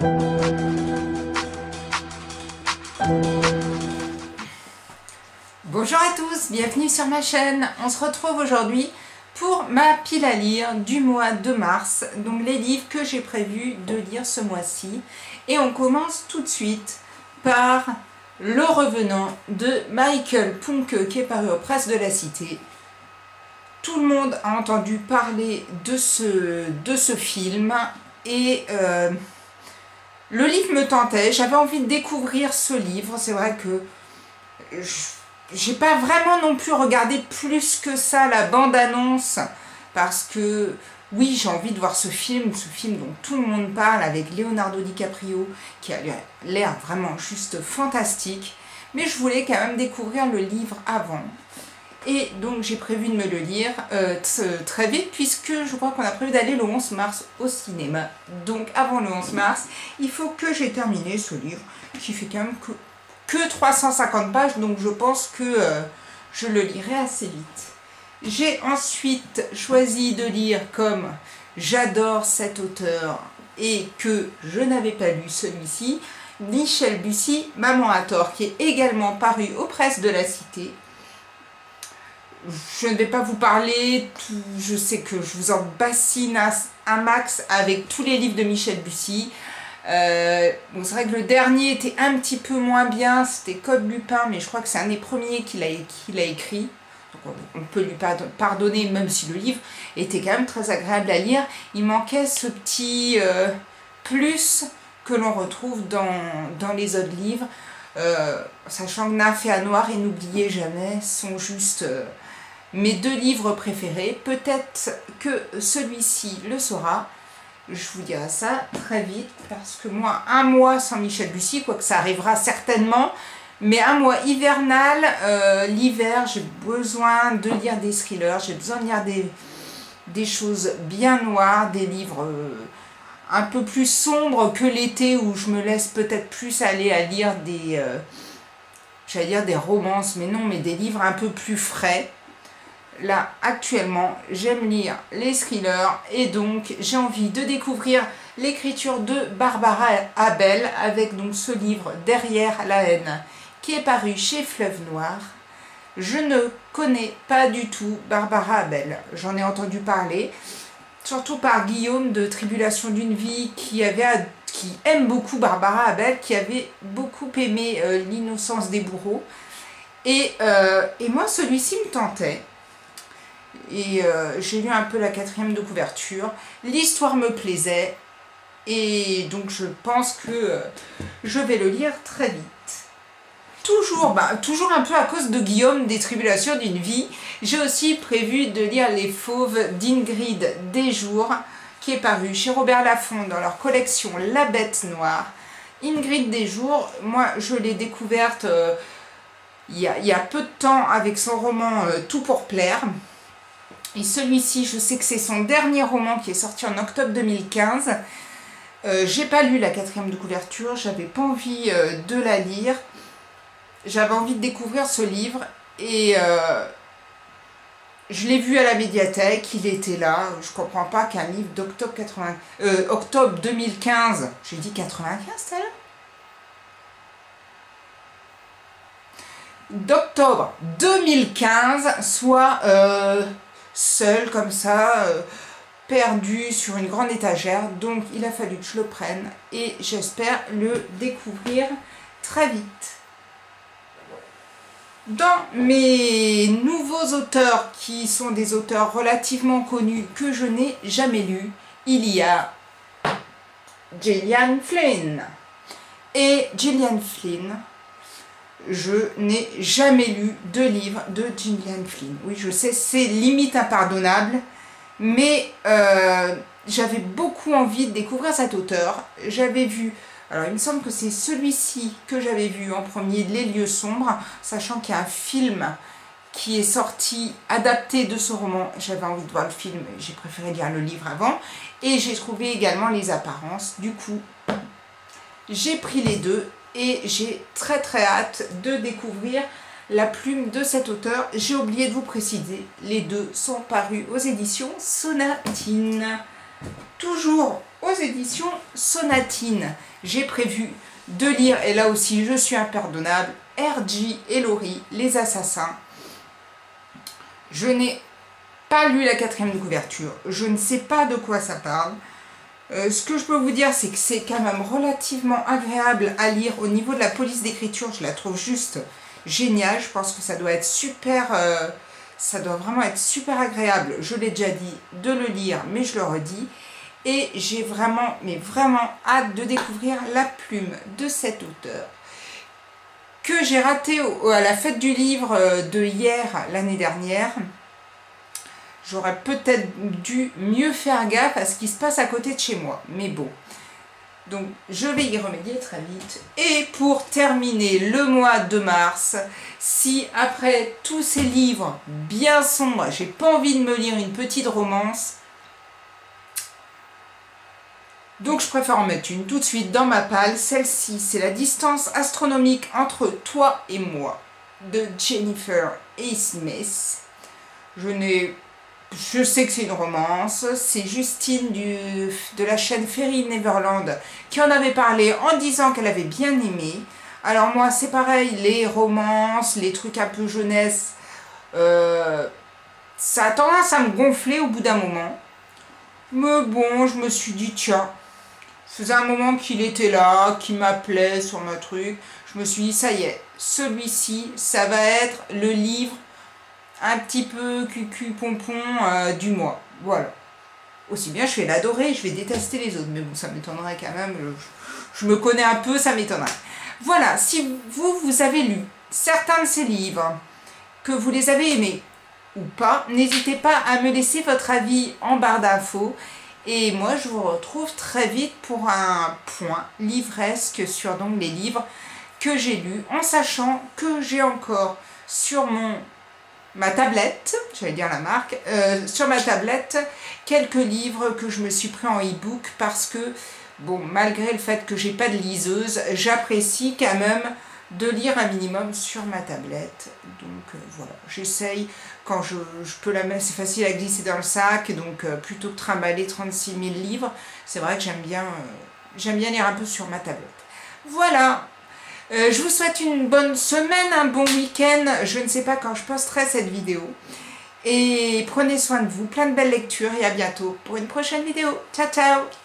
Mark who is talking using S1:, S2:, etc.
S1: Bonjour à tous, bienvenue sur ma chaîne. On se retrouve aujourd'hui pour ma pile à lire du mois de mars, donc les livres que j'ai prévu de lire ce mois-ci. Et on commence tout de suite par Le Revenant de Michael Punke qui est paru aux Presses de la Cité. Tout le monde a entendu parler de ce film et le livre me tentait, j'avais envie de découvrir ce livre. C'est vrai que j'ai pas vraiment non plus regardé plus que ça la bande-annonce parce que oui, j'ai envie de voir ce film dont tout le monde parle avec Leonardo DiCaprio qui a l'air vraiment juste fantastique, mais je voulais quand même découvrir le livre avant. Et donc j'ai prévu de me le lire très vite puisque je crois qu'on a prévu d'aller le 11 mars au cinéma. Donc avant le 11 mars, il faut que j'ai terminé ce livre qui fait quand même que 350 pages, donc je pense que je le lirai assez vite. J'ai ensuite choisi de lire, comme j'adore cet auteur et que je n'avais pas lu celui-ci, Michel Bussy, Maman a tort, qui est également paru aux Presses de la Cité. Je ne vais pas vous parler, je sais que je vous en bassine un max avec tous les livres de Michel Bussy. Bon, c'est vrai que le dernier était un petit peu moins bien, c'était Code Lupin, mais je crois que c'est un des premiers qu'il a écrit. Donc on peut lui pardonner, même si le livre était quand même très agréable à lire. Il manquait ce petit plus que l'on retrouve dans les autres livres. Sachant que Nymphe et Noir et N'oubliez jamais sont juste mes deux livres préférés. Peut-être que celui-ci le sera. Je vous dirai ça très vite parce que moi, un mois sans Michel Bussy, quoique ça arrivera certainement, mais un mois hivernal, l'hiver, j'ai besoin de lire des thrillers, j'ai besoin de lire des choses bien noires, des livres un peu plus sombres que l'été où je me laisse peut-être plus aller à lire j'allais dire des romances, mais non, mais des livres un peu plus frais. Là, actuellement, j'aime lire les thrillers et donc j'ai envie de découvrir l'écriture de Barbara Abel avec donc ce livre Derrière la haine qui est paru chez Fleuve Noir. Je ne connais pas du tout Barbara Abel, j'en ai entendu parler, surtout par Guillaume de Tribulation d'une vie qui aime beaucoup Barbara Abel, qui avait beaucoup aimé L'innocence des bourreaux. Et moi, celui-ci me tentait. Et j'ai lu un peu la 4e de couverture, l'histoire me plaisait et donc je pense que je vais le lire très vite. Toujours un peu à cause de Guillaume des Tribulations d'une vie, j'ai aussi prévu de lire Les Fauves d'Ingrid Desjours qui est paru chez Robert Laffont dans leur collection La Bête Noire. Ingrid Desjours, moi je l'ai découverte il y a peu de temps avec son roman Tout pour plaire. Et celui-ci, je sais que c'est son dernier roman qui est sorti en octobre 2015. J'ai pas lu la 4e de couverture, j'avais pas envie de la lire. J'avais envie de découvrir ce livre et je l'ai vu à la médiathèque, il était là. Je comprends pas qu'un livre octobre 2015, j'ai dit 95 tout à l'heure, d'octobre 2015 soit seul comme ça, perdu sur une grande étagère. Donc il a fallu que je le prenne et j'espère le découvrir très vite. Dans mes nouveaux auteurs qui sont des auteurs relativement connus que je n'ai jamais lus, il y a Gillian Flynn. Et Gillian Flynn, je n'ai jamais lu de livre de Gillian Flynn. Oui, je sais, c'est limite impardonnable, mais j'avais beaucoup envie de découvrir cet auteur. J'avais vu, alors il me semble que c'est celui-ci que j'avais vu en premier, Les Lieux Sombres, sachant qu'il y a un film qui est sorti, adapté de ce roman. J'avais envie de voir le film, j'ai préféré lire le livre avant, et j'ai trouvé également Les Apparences. Du coup, j'ai pris les deux. Et j'ai très hâte de découvrir la plume de cet auteur. J'ai oublié de vous préciser, les deux sont parus aux éditions Sonatine. Toujours aux aux éditions Sonatine. J'ai prévu de lire, et là aussi je suis impardonnable, R.J. et Laurie, les assassins. Je n'ai pas lu la 4e de couverture, je ne sais pas de quoi ça parle. Ce que je peux vous dire, c'est que c'est quand même relativement agréable à lire. Au niveau de la police d'écriture, je la trouve juste géniale. Je pense que ça doit être super, ça doit vraiment être super agréable. Je l'ai déjà dit, de le lire, mais je le redis. Et j'ai vraiment, mais vraiment hâte de découvrir la plume de cet auteur que j'ai raté à la fête du livre de hier, l'année dernière. J'aurais peut-être dû mieux faire gaffe à ce qui se passe à côté de chez moi. Mais bon. Donc, je vais y remédier très vite. Et pour terminer le mois de mars, si après tous ces livres bien sombres, j'ai pas envie de me lire une petite romance, donc je préfère en mettre une tout de suite dans ma palle. Celle-ci, c'est La distance astronomique entre toi et moi, de Jennifer A. Smith. Je sais que c'est une romance, c'est Justine de la chaîne Fairy Neverland qui en avait parlé en disant qu'elle avait bien aimé. Alors moi c'est pareil, les romances, les trucs un peu jeunesse, ça a tendance à me gonfler au bout d'un moment. Mais bon, je me suis dit tiens, ça faisait un moment qu'il était là, qu'il m'appelait sur ma truc. Je me suis dit ça y est, celui-ci, ça va être le livre un petit peu cucu-pompon du mois. Voilà. Aussi bien, je vais l'adorer, je vais détester les autres. Mais bon, ça m'étonnerait quand même. Je me connais un peu, ça m'étonnerait. Voilà, si vous avez lu certains de ces livres, que vous les avez aimés ou pas, n'hésitez pas à me laisser votre avis en barre d'infos. Et moi, je vous retrouve très vite pour un point livresque sur donc les livres que j'ai lus, en sachant que j'ai encore sur ma tablette, j'allais dire la marque, sur ma tablette, quelques livres que je me suis pris en e-book parce que, bon, malgré le fait que j'ai pas de liseuse, j'apprécie quand même de lire un minimum sur ma tablette. Donc voilà, j'essaye, quand je peux la mettre, c'est facile à glisser dans le sac, donc plutôt que trimballer 36 000 livres, c'est vrai que j'aime bien lire un peu sur ma tablette. Voilà. Je vous souhaite une bonne semaine, un bon week-end. Je ne sais pas quand je posterai cette vidéo. Et prenez soin de vous. Plein de belles lectures et à bientôt pour une prochaine vidéo. Ciao, ciao!